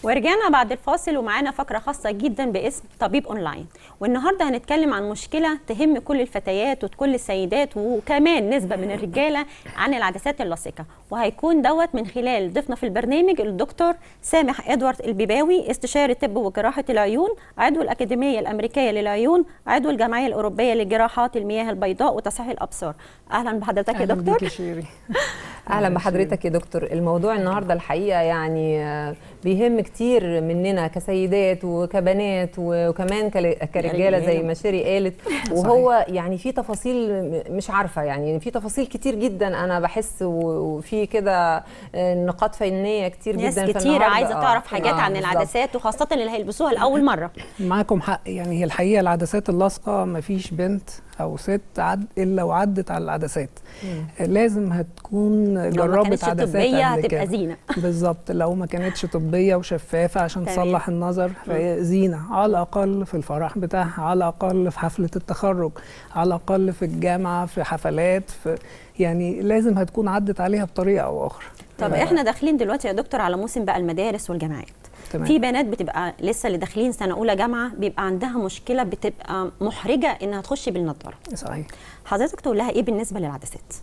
ورجعنا بعد الفاصل ومعانا فقرة خاصة جدا باسم طبيب اونلاين، والنهارده هنتكلم عن مشكلة تهم كل الفتيات وكل السيدات وكمان نسبة من الرجالة عن العدسات اللاصقة، وهيكون دوت من خلال ضيفنا في البرنامج الدكتور سامح ادوارد البيباوي، استشاري طب وجراحة العيون، عضو الأكاديمية الأمريكية للعيون، عضو الجمعية الأوروبية لجراحات المياه البيضاء وتصحيح الأبصار. أهلا بحضرتك يا دكتور. اهلا بحضرتك يا دكتور. الموضوع النهارده الحقيقه يعني بيهم كتير مننا كسيدات وكبنات وكمان كرجاله زي ما شيري قالت، وهو يعني في تفاصيل مش عارفه، يعني في تفاصيل كتير جدا انا بحس، وفي كده نقاط فنيه كتير ناس جدا كتير عايزه تعرف حاجات عن العدسات، وخاصه اللي هيلبسوها لاول مره. معاكم حق، يعني هي الحقيقه العدسات اللاصقه مفيش بنت او ست الا وعدت على العدسات. لازم هتكون جربت عدسات طبيه هتبقى زينه. بالظبط، لو ما كانتش طبيه وشفافه عشان تصلح النظر فهي زينه، على الاقل في الفرح بتاعها، على الاقل في حفله التخرج، على الاقل في الجامعه، في حفلات، يعني لازم هتكون عدت عليها بطريقه او اخرى. طب احنا داخلين دلوقتي يا دكتور على موسم بقى المدارس والجامعات. تمام. في بنات بتبقى لسه اللي داخلين سنه اولى جامعه بيبقى عندها مشكله بتبقى محرجه انها تخش بالنضاره. صحيح. حضرتك تقول لها ايه بالنسبه للعدسات؟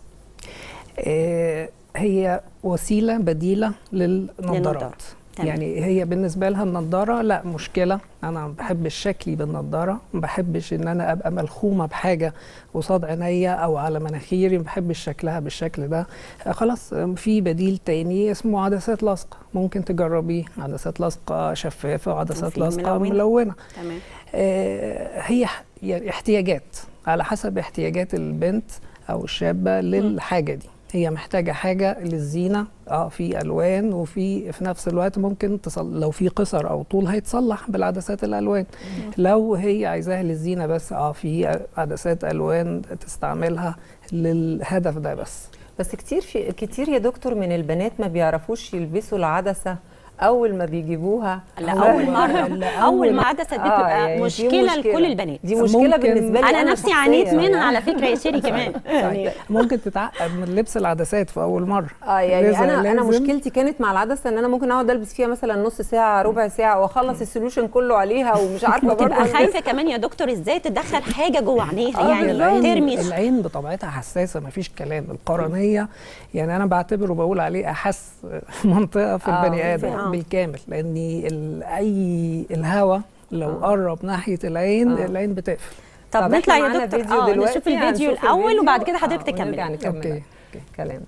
هي وسيله بديله للنضارات. يعني هي بالنسبه لها النضاره لا مشكله، انا ما بحبش شكلي بالنضاره، ما بحبش ان انا ابقى ملخومه بحاجه قصاد عينيا او على مناخيري، ما بحبش شكلها بالشكل ده. خلاص في بديل تاني اسمه عدسات لاصقه، ممكن تجربيه، عدسات لاصقه شفافه وعدسات لاصقه ملونه. تمام. هي يعني احتياجات، على حسب احتياجات البنت او الشابه للحاجه دي. هي محتاجه حاجه للزينه، في الوان، وفي نفس الوقت ممكن لو في قصر او طول هيتصلح بالعدسات الالوان. لو هي عايزاها للزينه بس، في عدسات الوان تستعملها للهدف ده بس كتير يا دكتور من البنات ما بيعرفوش يلبسوا العدسه اول ما بيجيبوها. لا اول مره اول ما عدسه دي بتبقى يعني مشكله لكل البنات. دي مشكله بالنسبه لي، انا نفسي عانيت منها على فكره يا شيري كمان. ممكن تتعقد من لبس العدسات في اول مره. يعني انا مشكلتي كانت مع العدسه ان انا ممكن اقعد البس فيها مثلا نص ساعه ربع ساعه واخلص السوليوشن كله عليها، ومش عارفه برضه تبقى خايفه كمان يا دكتور ازاي تدخل حاجه جوه عينيها. يعني ترمي العين بطبيعتها حساسه، مفيش كلام. القرنيه يعني انا بعتبره بقول عليه احس منطقه في البني ادم بالكامل، لان الهواء لو قرب ناحيه العين العين بتقفل. طب نطلع يا دكتور نشوف الفيديو الاول وبعد كده حضرتك تكمل. اوكي كلام.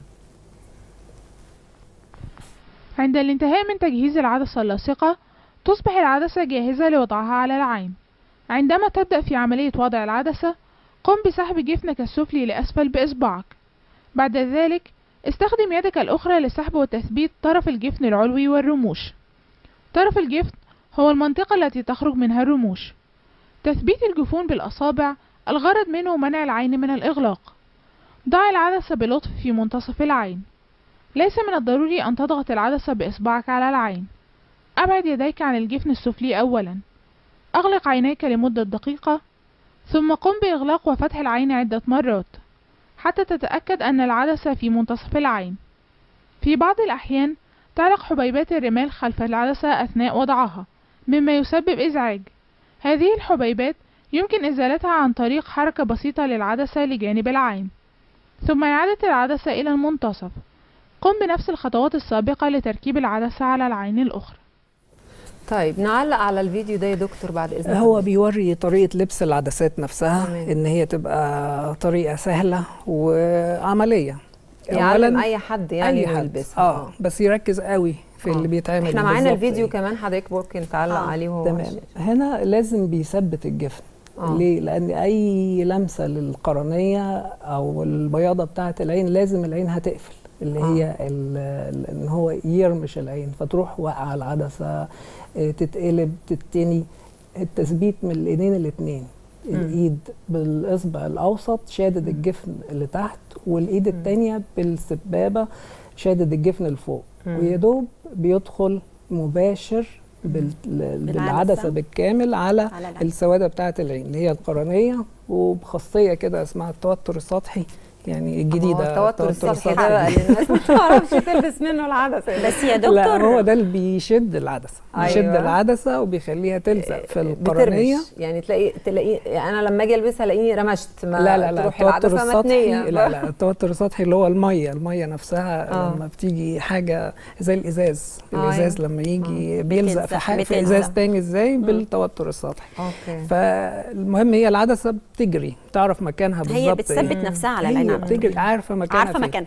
عند الانتهاء من تجهيز العدسة اللاصقة تصبح العدسة جاهزة لوضعها على العين. عندما تبدأ في عملية وضع العدسة قم بسحب جفنك السفلي لأسفل بإصبعك. بعد ذلك استخدم يدك الأخرى لسحب وتثبيت طرف الجفن العلوي والرموش. طرف الجفن هو المنطقة التي تخرج منها الرموش. تثبيت الجفون بالأصابع الغرض منه منع العين من الإغلاق. ضع العدسة بلطف في منتصف العين. ليس من الضروري أن تضغط العدسة بإصبعك على العين. أبعد يديك عن الجفن السفلي أولا. أغلق عينيك لمدة دقيقة، ثم قم بإغلاق وفتح العين عدة مرات حتى تتأكد أن العدسة في منتصف العين. في بعض الأحيان تعلق حبيبات الرمال خلف العدسة أثناء وضعها، مما يسبب إزعاج. هذه الحبيبات يمكن إزالتها عن طريق حركة بسيطة للعدسة لجانب العين، ثم إعادة العدسة إلى المنتصف. قم بنفس الخطوات السابقة لتركيب العدسة على العين الأخرى. طيب نعلق على الفيديو ده يا دكتور بعد إذنك. هو بيوري طريقة لبس العدسات نفسها، إن هي تبقى طريقة سهلة وعملية. يعلم أي حد يعني يلبسها. بس يركز قوي في اللي بيتعمل. احنا معانا الفيديو كمان حضرتك ممكن تعلق عليه وهو تمام. هنا لازم بيثبت الجفن. ليه؟ لأن أي لمسة للقرنية أو البياضة بتاعة العين لازم العين هتقفل، اللي هي إن هو يرمش العين فتروح واقعة العدسة، تتقلب، تتني. التثبيت من الإيدين الاتنين، الإيد بالإصبع الأوسط شادد الجفن اللي تحت، والإيد التانية بالسبابة شادد الجفن لفوق، ويدوب بيدخل مباشر بالعدسة بالكامل على السوادة بتاعة العين اللي هي القرنية، وبخاصية كده اسمها التوتر السطحي. يعني الجديده. التوتر السطحي ده بقى اللي الناس ما تعرفش تلبس منه العدسه. بس يا دكتور لا، هو ده اللي بيشد العدسه. بيشد العدسه وبيخليها تلزق في القرنيه. يعني تلاقي انا لما اجي البسها الاقيني رمشت، ما لا تروح العدسه متنيه. لا التوتر السطحي اللي هو الميه نفسها. لما بتيجي حاجه زي الازاز لما يجي بيلزق في ازاز تاني ازاي بالتوتر السطحي. فالمهم هي العدسه بتجري، تعرف مكانها بالظبط، هي بتثبت نفسها على العين، بتجري عارفه مكانها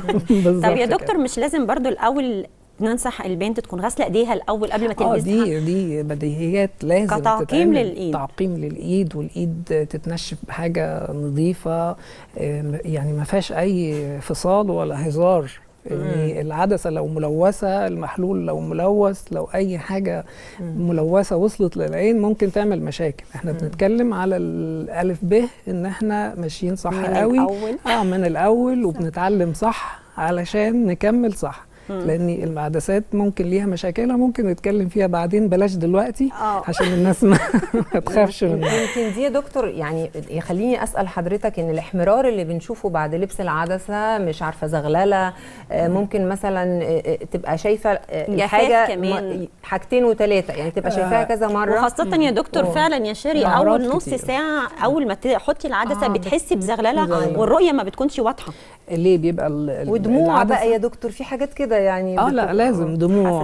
طب يا دكتور مش لازم برضو الاول ننصح البنت تكون غاسله ايديها الاول قبل ما تلبسها؟ دي بديهيات لازم كتعقيم للايد. تعقيم للايد، والايد تتنشف بحاجه نظيفه، يعني ما فيهاش اي فصال ولا هزار. يعني العدسه لو ملوثه، المحلول لو ملوث، لو اي حاجه ملوثه وصلت للعين ممكن تعمل مشاكل. احنا بنتكلم على الالف ب ان احنا ماشيين صح قوي من الاول وبنتعلم صح علشان نكمل صح. لان العدسات ممكن ليها مشاكلها، ممكن نتكلم فيها بعدين، بلاش دلوقتي عشان الناس ما تخافش منها. يمكن دي يا دكتور يعني يخليني اسال حضرتك ان الاحمرار اللي بنشوفه بعد لبس العدسه، مش عارفه زغلله، ممكن مثلا تبقى شايفه الحاجه حاجتين وثلاثه، يعني تبقى شايفاها كذا مره. وخاصه يا دكتور فعلا يا شيري اول نص ساعه اول ما تحطي العدسه بتحسي بزغلله والرؤيه ما بتكونش واضحه. ليه بيبقى ودموع بقى يا دكتور في حاجات كده يعني؟ لا لازم دموع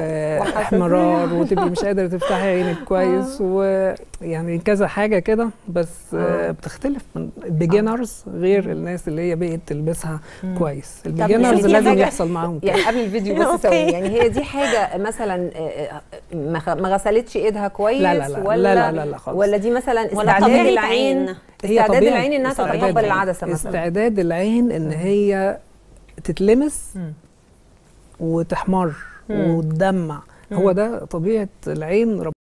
واحمرار وتبقي مش قادره تفتحي عينك كويس ويعني كذا حاجه كده. بس بتختلف من البيجنرز غير الناس اللي هي بقت تلبسها كويس. البيجنرز لازم يحصل معاهم يعني قبل الفيديو بس ثواني، يعني هي دي حاجه مثلا ما غسلتش ايدها كويس؟ لا خالص. ولا دي مثلا استعداد العين؟ استعداد العين انها تتقبل العدسه مثلا؟ استعداد العين ان هي تتلمس وتحمر وتدمع، هو ده طبيعه العين.